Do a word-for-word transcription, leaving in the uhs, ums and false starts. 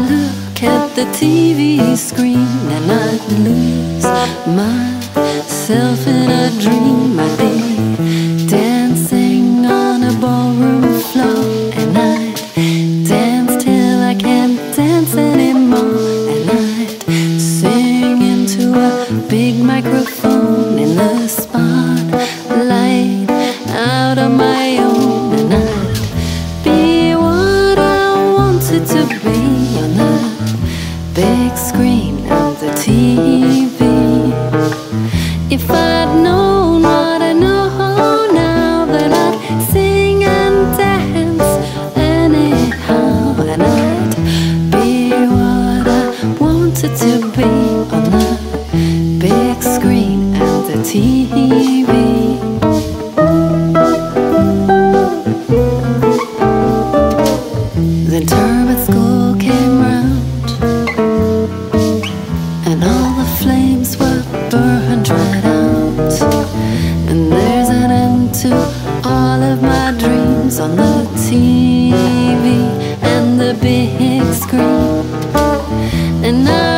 look at the T V screen and I'd lose myself in a dream. I'd be dancing on a ballroom floor, and I'd dance till I can't dance anymore, and I'd sing into a big microphone in the spotlight out on my own, and I'd be what I wanted to be on the big screen of the T V. If I'd known what I know now, that I'd sing and dance anyhow, and I'd be what I wanted to be on the big screen of the T V. Then term at school came round, and all the flames were burned right out, and there's an end to all of my dreams on the T V and the big screen. And I